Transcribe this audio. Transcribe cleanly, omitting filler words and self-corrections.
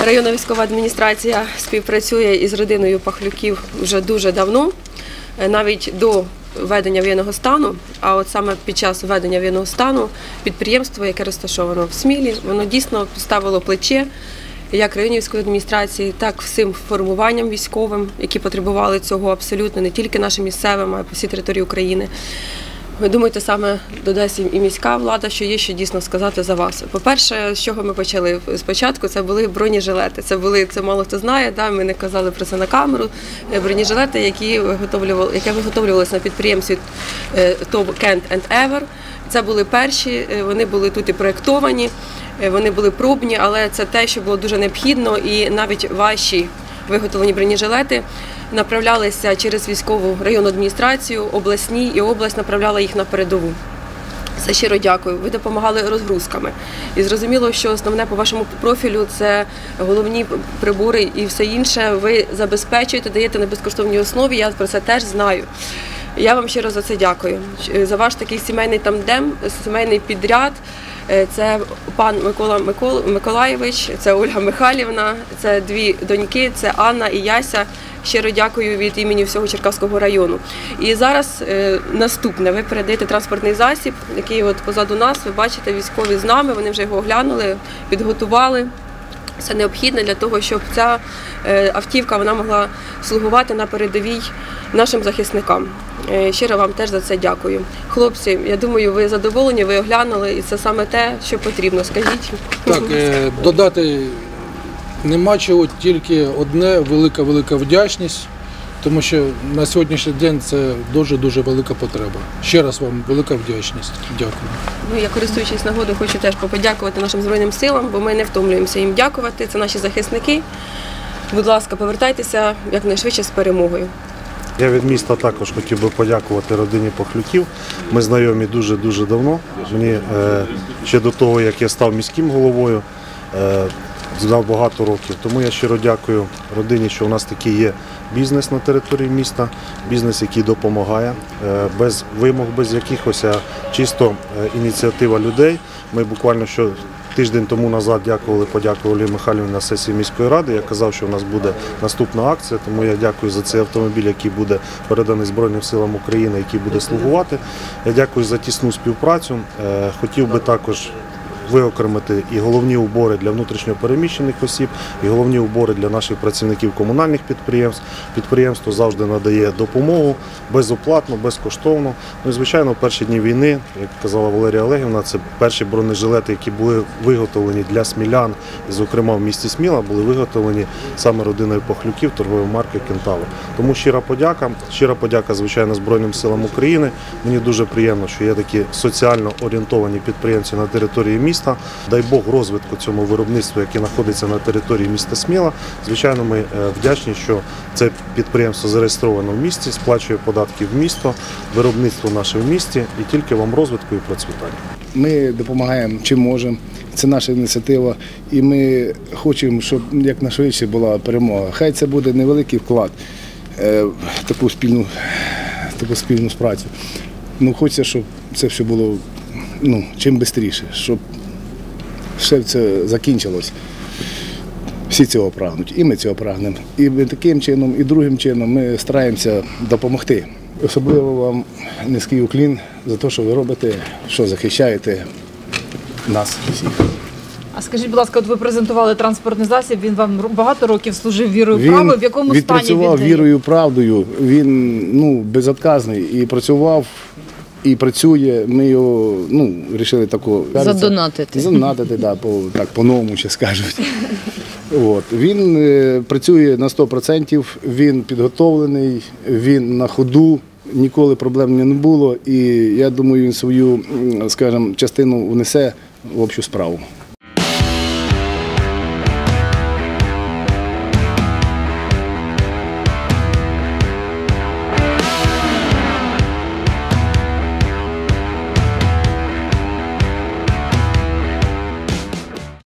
Районна військова адміністрація співпрацює із родиною Пахлюків вже дуже давно, навіть до введення воєнного стану, а от саме під час введення воєнного стану підприємство, яке розташовано в Смілі, воно дійсно поставило плече як районній військовій адміністрації, так всім формуванням військовим, які потребували цього абсолютно, не тільки нашим місцевим, а й по всій території України. Ви думаєте, саме додасть і міська влада, що є що дійсно сказати за вас. По-перше, з чого ми почали спочатку, це були бронежилети. Це мало хто знає, ми не казали про це на камеру. Бронежилети, які виготовлювалися на підприємстві ТОВ Kent & Ever. Це були перші, вони були тут і проєктовані, вони були пробні, але це те, що було дуже необхідно, і навіть ваші виготовлені бронежилети направлялися через військову районну адміністрацію, обласні, і область направляла їх на передову. Це щиро дякую. Ви допомагали розгрузками. І зрозуміло, що основне по вашому профілю – це головні прибори і все інше. Ви забезпечуєте, даєте на безкоштовній основі, я про це теж знаю. Я вам щиро за це дякую. За ваш такий сімейний тандем, сімейний підряд. Це пан Микола Миколаєвич, це Ольга Михайлівна, це дві доньки, це Анна і Яся. Щиро дякую від імені всього Черкаського району. І зараз наступне. Ви передаєте транспортний засіб, який от позаду нас, ви бачите, військові з нами, вони вже його оглянули, підготували. Це необхідно для того, щоб ця автівка вона могла слугувати на передовій нашим захисникам. Щиро вам теж за це дякую. Хлопці, я думаю, ви задоволені, ви оглянули, і це саме те, що потрібно. Скажіть. Так, додати нема чого, тільки одне – велика вдячність, тому що на сьогоднішній день це дуже велика потреба. Ще раз вам велика вдячність. Дякую. Ну, я, користуючись нагодою, хочу теж подякувати нашим Збройним силам, бо ми не втомлюємося їм дякувати. Це наші захисники. Будь ласка, повертайтеся якнайшвидше з перемогою. Я від міста також хотів би подякувати родині Пахлюків. Ми знайомі дуже давно. Мені ще до того, як я став міським головою, знав багато років. Тому я щиро дякую родині, що у нас такий є бізнес на території міста, бізнес, який допомагає, без вимог, без якихось, а чисто ініціатива людей. Ми буквально тиждень тому назад подякували Михайлівні на сесії міської ради. Я казав, що у нас буде наступна акція, тому я дякую за цей автомобіль, який буде переданий Збройним силам України, який буде слугувати. Я дякую за тісну співпрацю. Хотів би також виокремити і головні убори для внутрішньопереміщених осіб, і головні убори для наших працівників комунальних підприємств. Підприємство завжди надає допомогу безоплатно, безкоштовно. Ну і, звичайно, в перші дні війни, як казала Валерія Олегівна, це перші бронежилети, які були виготовлені для смілян, і, зокрема, в місті Сміла, були виготовлені саме родиною Пахлюків торгової марки «Кентавр». Тому щира подяка, звичайно, Збройним силам України. Мені дуже приємно, що є такі соціально орієнтовані підприємці на території міста. Дай Бог розвитку цьому виробництву, яке знаходиться на території міста Сміла. Звичайно, ми вдячні, що це підприємство зареєстровано в місті, сплачує податки в місто, виробництво наше в місті, і тільки вам розвитку і процвітання. Ми допомагаємо чим можемо, це наша ініціатива, і ми хочемо, щоб якнайшвидше була перемога. Хай це буде невеликий вклад в таку спільну працю. Ну, хочеться, щоб це все було чим швидше, щоб все це закінчилось. Всі цього прагнуть, і ми цього прагнемо. І таким чином, і другим чином ми стараємося допомогти. Особливо вам низький уклін за те, що ви робите, що захищаєте нас всіх. А скажіть, будь ласка, от ви презентували транспортний засіб, він вам багато років служив вирою правдою, в якому стані він? Він відпрацював вірою правдою, він безотказний і працював, і працює, ми його вирішили таку задонатити. По-новому ще скажуть. Він працює на 100%, він підготовлений, він на ходу, ніколи проблем не було. І я думаю, він свою, скажімо, частину внесе в общу справу.